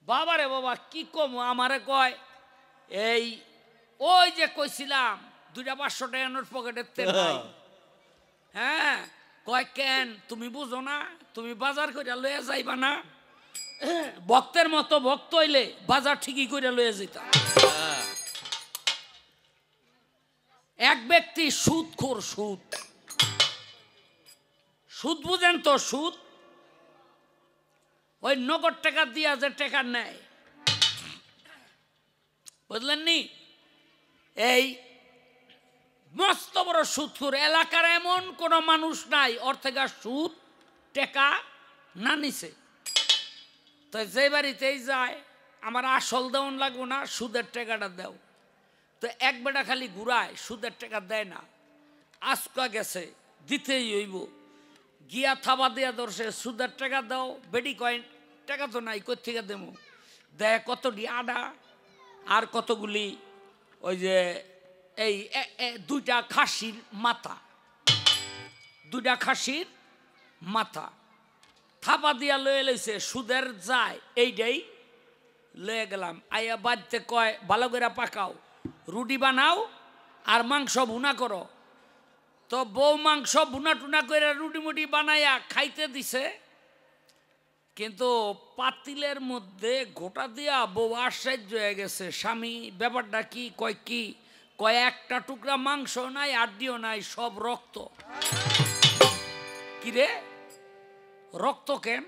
বাবারে বাবা কি কম আমারে কয় এই ওই যে কইছিলাম 2টা 500 টাকা নোট পকেটের তেল নাই হ্যাঁ কয় কেন তুমি বুঝো না তুমি বাজার কইরা লইয়া যাইবা না ভক্তের মতো ভক্ত হইলে বাজার ঠিকই কইরা লইয়া যাইতা এক ব্যক্তি সুদখোর সুদ সুদ বুঝেন তো সুদ ওই নগদ টাকা দিয়া যে টাকা নেয় বুঝলেন নি এই মস্ত বড় সুদখোর এলাকার এমন কোন মানুষ নাই ওর থেকে সুদ টাকা না নিছে তো যে বাড়িতেই যায় আমার আসল দেওয়ান লাগবো না সুদের টাকাটা দাও তো এক বেটা খালি ঘুরায় সুদের টাকা দেয় না আজকা গেছে দিতেই হইব গিয়া থাবা দিয়া ধরছে সুদের টাকা দাও বেডি কয়েন টাকা তো নাই কই থেকে দেবো দেয় কতটি আডা আর কতগুলি ওই যে এই 2টা খাসির মাথা 2টা খাসির মাথা থাপা দিয়া লয়ে লইছে সুদের যায় এইটাই লয়ে গেলাম আইয়া বাড়িতে কয় ভালো করে পাকাও রুটি বানাও আর মাংস ভুনা করো তো বউ মাংস ভুনা টুনা করে রুটি মুটি বানাইয়া খাইতে দিছে কিন্তু পাতিলের মধ্যে গোটা দিয়া বউ আশ্চর্য হয়ে গেছে স্বামী ব্যাপারটা কি কয় একটা টুকরা মাংস নাই আড্ডিও নাই সব রক্ত কিরে রক্ত কেন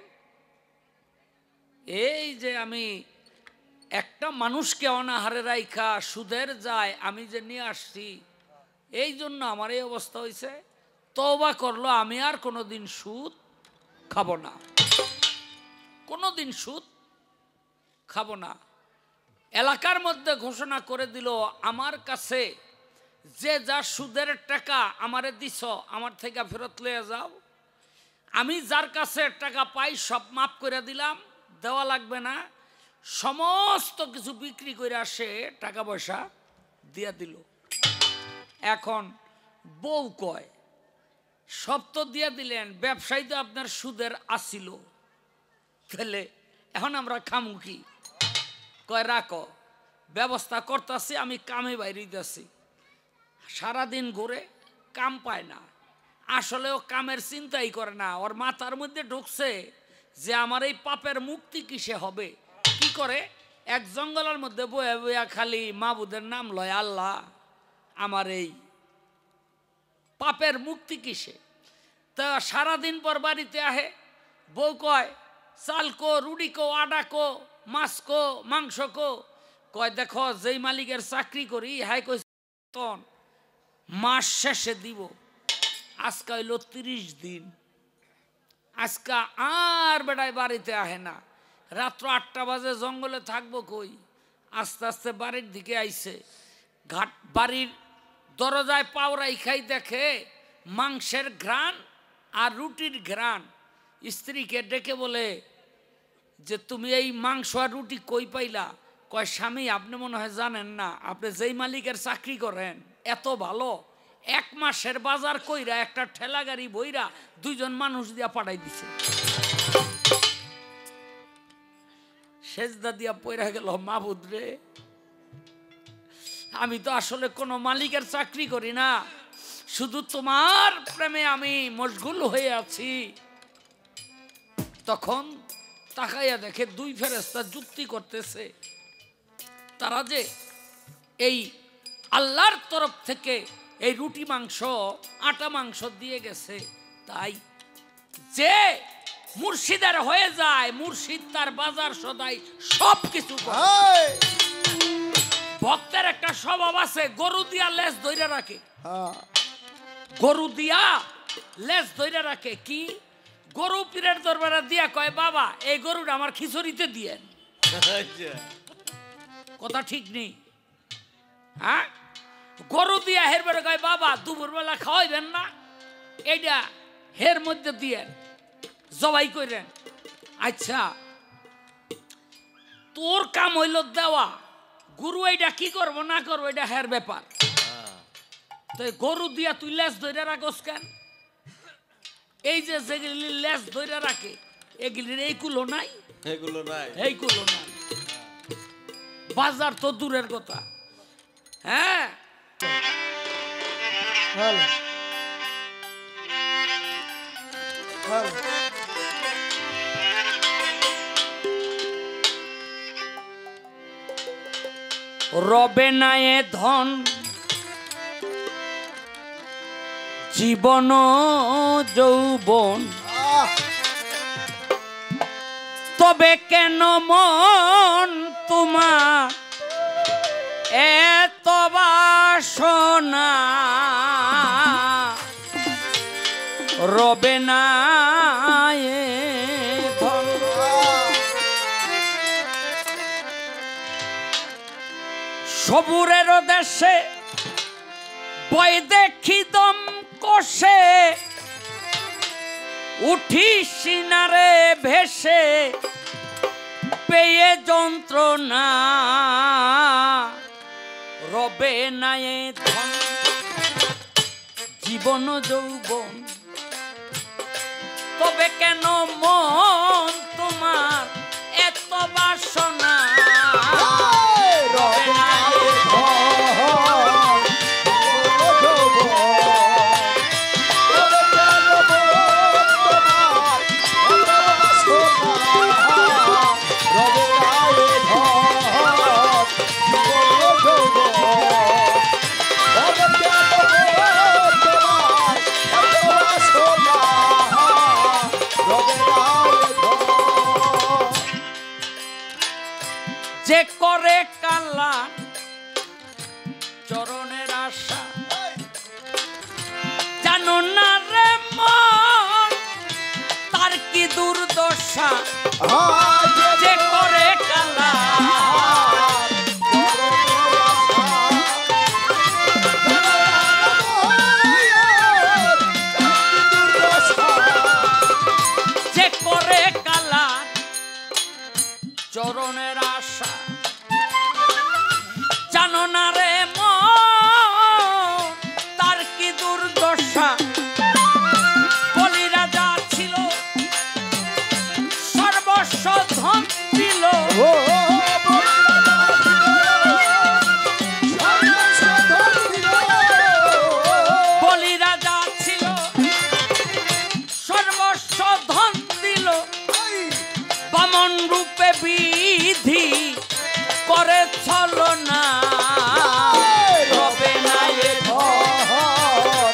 এই যে আমি একটা মানুষকে অনাহারে রাইখা সুদের যায় আমি যে নিয়ে আসছি এই জন্য আমার এই অবস্থা হয়েছে তওবা করলো আমি আর কোনোদিন সুদ খাবো না কোনোদিন সুদ খাবো না এলাকার মধ্যে ঘোষণা করে দিল আমার কাছে যে যা সুদের টাকা আমারে দিছ আমার থেকে ফেরত লয়ে যাও আমি যার কাছে টাকা পাই সব মাফ করে দিলাম দেওয়া লাগবে না সমস্ত কিছু বিক্রি করে আসে টাকা পয়সা দিয়া দিল এখন বউ কয় সব তো দিয়া দিলেন ব্যবসায়ী তো আপনার সুদের আসিল তাহলে এখন আমরা খামু কি কয় রাখো ব্যবস্থা করতেছি আমি কামে বাইরে যাচ্ছি সারাদিন ঘুরে কাম পায় না আসলে ও কামের চিন্তাই করে না ওর মাথার মধ্যে ঢুকছে যে আমার এই পাপের মুক্তি কিসে হবে কি করে এক জঙ্গলের মধ্যে বয়ে বইয়া খালি মাবুদের নাম লয় আল্লাহ আমার এই পাপের মুক্তি কিসে তা সারাদিন পর বাড়িতে আহে বউ কয় চাল কো রুটি কো আডা কো মাছ কো মাংস কো কয় দেখো যেই মালিকের চাকরি করি হাই কই মাস শেষে দিব আজকে হইল 30 দিন আজকে আর বেড়ায় বাড়িতে আহে না রাত্র 8টা বাজে জঙ্গলে থাকবো কই আস্তে আস্তে বাড়ির দিকে আইছে ঘাট বাড়ির দরজায় পাওরাই খাই দেখে মাংসের ঘ্রাণ আর রুটির ঘ্রাণ স্ত্রীকে ডেকে বলে যে তুমি এই মাংস আর রুটি কই পাইলা কয় স্বামী আপনি মনে হয় জানেন না আপনি যেই মালিকের চাকরি করেন এত ভালো 1 মাসের বাজার কইরা একটা ঠেলা গাড়ি বইরা 2 জন মানুষ দিয়া পাঠাই দিছে সেজদা দিয়া পয়রা গেল মাবুদ রে আমি তো আসলে কোনো মালিকের চাকরি করি না শুধু তোমার প্রেমে আমি মশগুল হয়ে আছি তখন তাকাইয়া দেখে 2 ফেরেশতা যুক্তি করতেছে তারা যে এই আল্লাহর তরফ থেকে এই রুটি মাংস আটা মাংস দিয়ে গেছে তাই যে মুর্শিদের হয়ে যায় মুর্শিদ তার বাজার সদাই সব কিছু করে ভক্তের একটা স্বভাব আছে গরু দিয়া লেজ ধইরা রাখে গরু দিয়া লেজ ধইরা রাখে কি গরু পীরের দরবারে দিয়া কয় বাবা এই গরুটা আমার খিচুড়িতে দিয়েন কথা ঠিক নেই হ্যাঁ গরু দিয়া হের বেড়ে কয় বাবা দুপুরবেলা খাওয়াইবেন না এইটা হের মধ্যে দিয়েন জবাই করেন আচ্ছা তোর কাম হইল দেওয়া গরু এইটা কি করবো না করবো এটা হের ব্যাপার তো গরু দিয়া তুই লেজ ধরে রাখস কেন এই যে যেগুলি লেজ ধরে রাখে এগুলির এইগুলো নাই এইগুলো নাই বাজার তো দূরের কথা। হ্যাঁ রবে না এ ধন জীবন যৌবন, তবে কেন মন তোমার এত বাসনা? রবে না এ ধন সবুরের দেশে বই দেখি দম কষে, উঠি সিনারে ভেসে পেয়ে যন্ত্রণা। রবে না এ ধন জীবন যৌবন, তবে কেন মন তোমার এত বাসনা? রবে না এ ধন যে করে কালা চরণের আশা, জানো না রে মন তার কি দুর্দশা। যে করে কালা যে করে কালা চরণের আশা, জানো না রে মন তার কি দুর্দশা। বলি রাজা ছিল সর্বস্ব ধন দিল, বলি রাজা ছিল সর্বস্ব ধন দিল, বামন রূপে বিধি করে ছলনা। রবে না এ ধন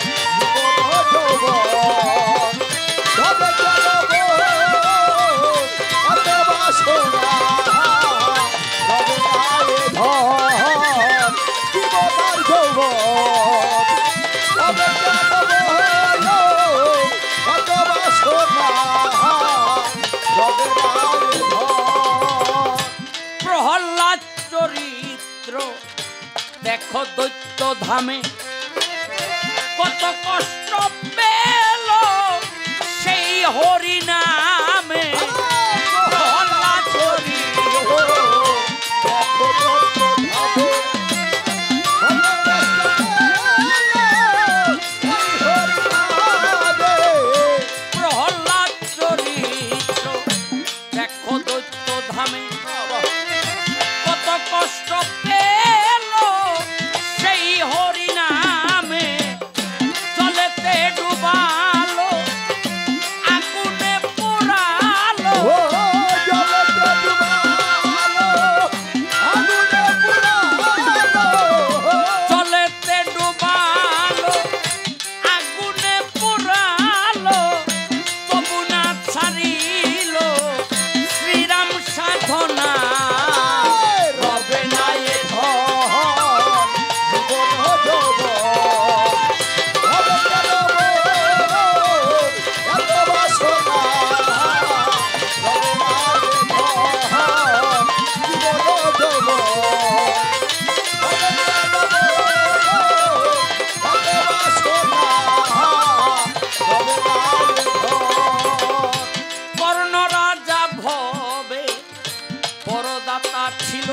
প্রহ্লাদ চরিত্র দেখো দৈত্য ধামে কত কষ্ট পেল সেই হরি নামে। প্রহ্লাদ চরিত্র দেখো দৈত্য ধামে প্রহ্লাদ চরিত্র দেখো দৈত্য ধামে কত কষ্ট পেল সেই হরি নামে। জলেতে ডুবালো আগুনে পোড়ালো, জলেতে ডুবালো আগুনে পোড়ালো, তবু না ছাড়িল শ্রীরাম সাধনা। রবে না এ ধন কর্ণ রাজা ভবে বড়দাতা ছিল,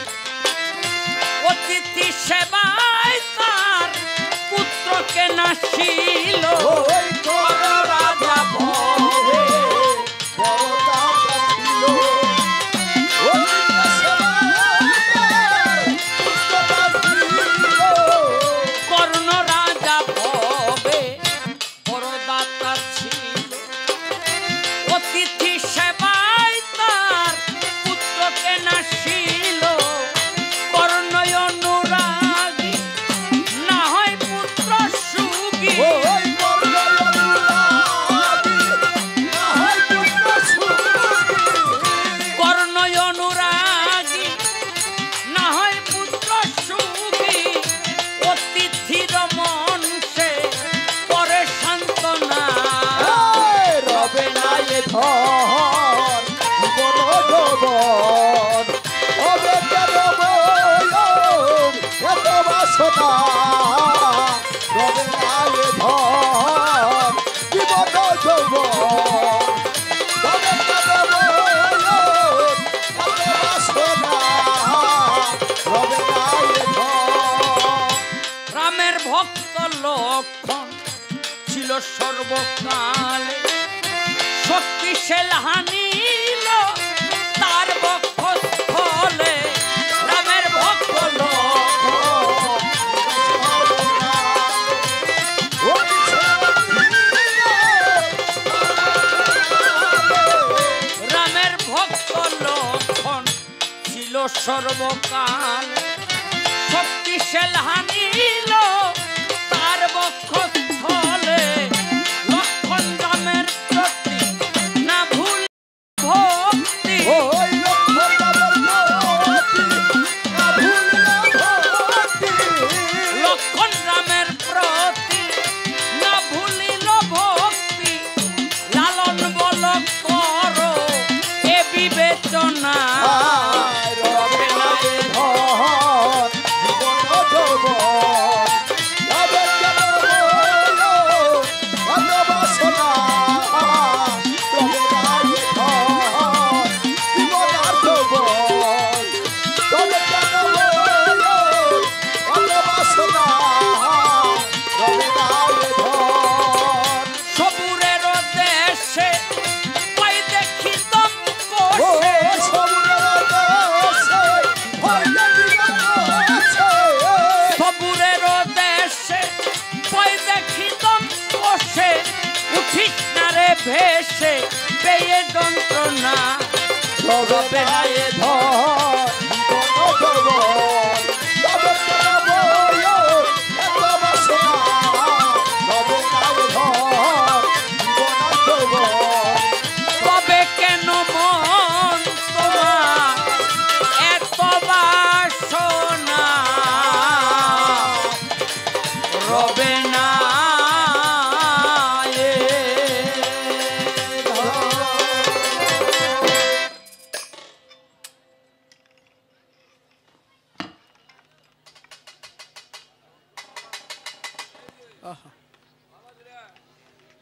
অতিথি সেবায় তার পুত্রকে নাশিল। কর্ণ রাজা ভবে বড়দাতা ছিল, অতিথি সেবায় বাসনা রবে না এ ধন জীবন যৌবন তবে কেন ময়ূর এত বাসনা রবে না এ ধন। রামের ভক্ত লক্ষণ ছিল সর্বকালে শক্তিশাল হানিল তার বক্ষস্থলে। রামের ভক্ত রামের ভক্ত লক্ষণ ছিল সর্বকাল শক্তিশাল হানিল তার বক্ষস্থলে। লক্ষণ রামের প্রতি না ভুল ভক্তি লক্ষণ রামের প্রতি না ভুলিল ভক্তি। লালন বল কর এ বিবেচনা রবে না এ ধন জীবন যৌবন তবে কেন ময়ূর এত বাসনা রবে না এ ধন জীবন যৌবন তবে কেন ময়ূর এত বাসনা রবে না এ ধন। সবুরের দেশে পাই দেখি দম ও কোষে সবুরের দেশে হয় দেখি আছে সবুরের দেশে পাই দেখি দম কোষে উঠিস না রে ভেসে পেয়ে যন্ত্রণা রবে না এ ধন জীবন যৌবন তবে কেন ময়ূর এত বাসনা রবে না এ ধন জীবন যৌবন। তবে কেন মন তোমার এত বাসনা রবে না এ ধন।